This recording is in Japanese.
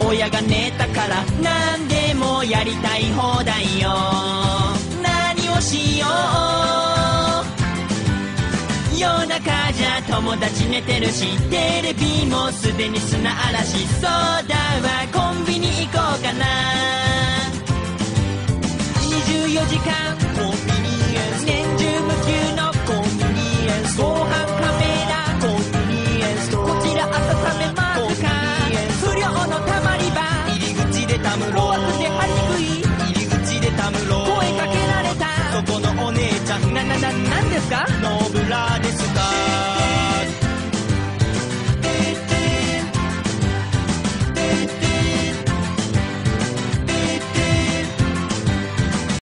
親が寝たから何でもやりたい放題よ。何をしよう、夜中じゃ友達寝てるし、テレビもすでに砂嵐。そうだわ